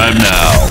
time now.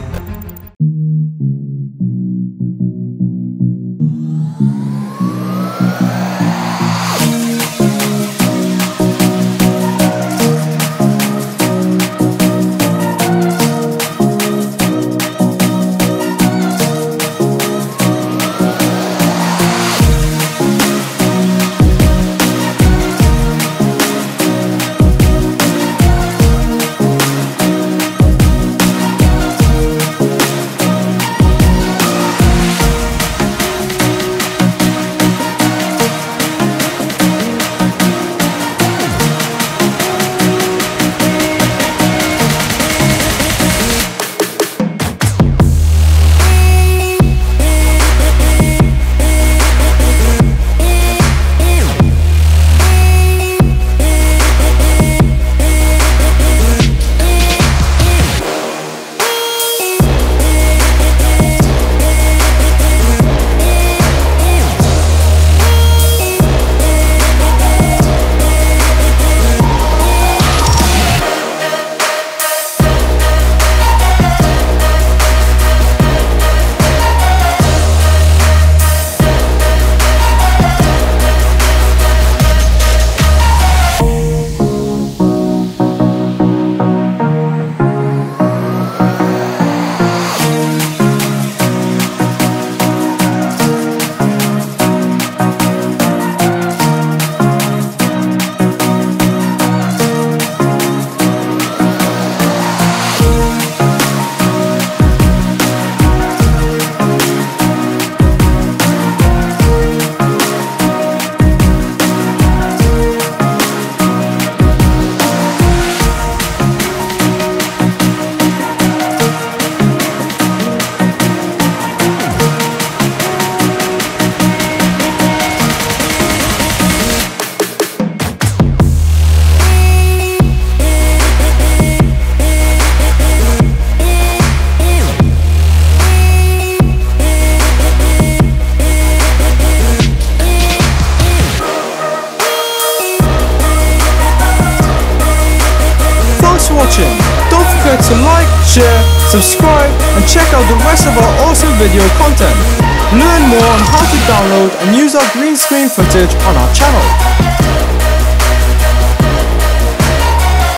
Watching. Don't forget to like, share, subscribe and check out the rest of our awesome video content. Learn more on how to download and use our green screen footage on our channel.